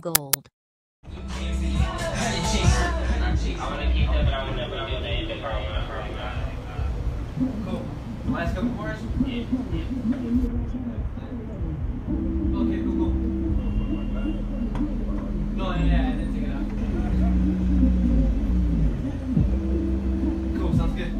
Gold. I want to keep that, but I will never do that in the car. Cool. Last couple bars? Yeah. Okay, cool. No, yeah, I didn't take it out. Cool, sounds good.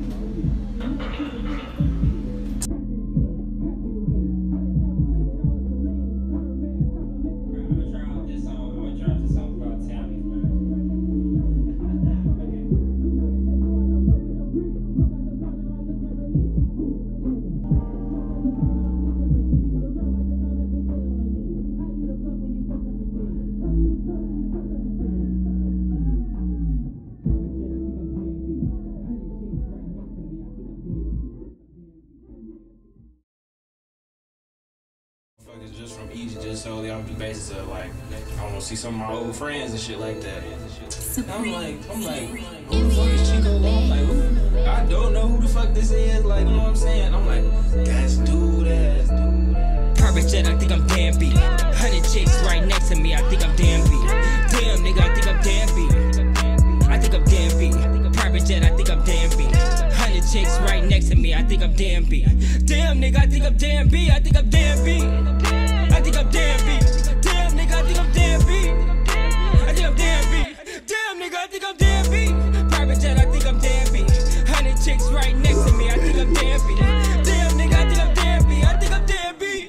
Just from Egypt, just solely on the basis of like, I want to see some of my old friends and shit like that. I'm like, who the fuck is Chico? I'm like, I don't know who the fuck this is. Like, you know what I'm saying? I'm like, that's dude. Private jet, I think I'm damn beat. 100 chicks right next to me, I think I'm damn beat. Damn nigga, I think I'm damn beat. I think I'm damn beat. Private jet, I think I'm damn beat. 100 chicks right next to me, I think I'm damn beat. Damn nigga, I think I'm damn beat. I think I'm damn beat. I think I'm damn beat. Damn nigga, I think I'm damn beat. I think I'm damn beat. Damn nigga, I think I'm damn beat. Private jet, I think I'm damn beat. 100 chicks right next to me, I think I'm damn beat. Damn nigga, I think I'm damn beat. I think I'm damn beat.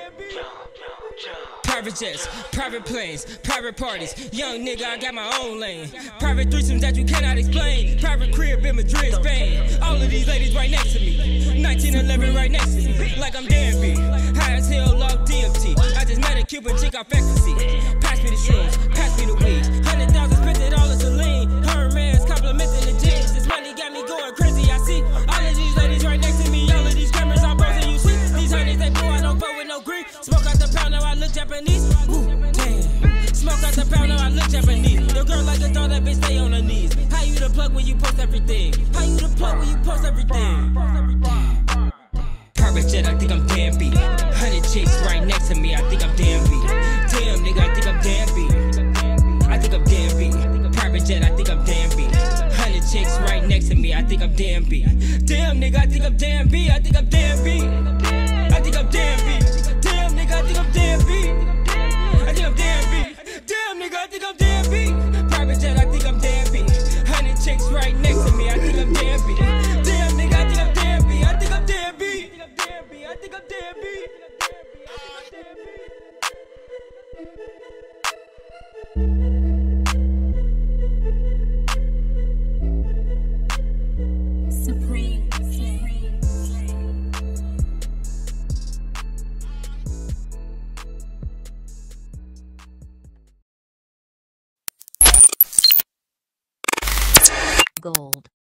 Private jets, private planes, private parties. Young nigga, I got my own lane. Private threesomes that you cannot explain. Private crib in Madrid, Spain. All of these ladies right next to me. 1911 right next to me. Like I'm damn beat. High as hell, love DMT. I just met a Cuban chick off ecstasy. Pass me the shrooms, pass me the weed. 100,000 spent it all in Celine. Her man's complimenting the jeans. This money got me going crazy. I see all of these ladies right next to me. All of these cameras all buzzing. You see these honeys, they blow. I don't fuck with no green. Smoke out the pound, now I look Japanese. Ooh, damn. Smoke out the pound, now I look Japanese. Your girl like a dog, that bitch stay on her knees. How you the plug when you post everything? How you the plug when you post everything? Private jet, I think I'm damn beat. 100 chicks right next to me, I think I'm damn beat. Damn nigga, I think I'm damn beat. I think I'm damn beat. Private jet, I think I'm damn beat. 100 chicks right next to me, I think I'm damn beat. Damn nigga, I think I'm damn beat. I think I'm damn beat. I think I'm damn beat. Damn nigga, I think I'm damn beat. I think I'm damn beat. Damn nigga, I think I'm damn beat. Private jet, I think I'm damn beat. 100 chicks right next to me, I think I'm damn beat. Damn nigga, I think I'm damn beat. I think I'm damn beat. I think I'm damn beat. Supreme. Gold.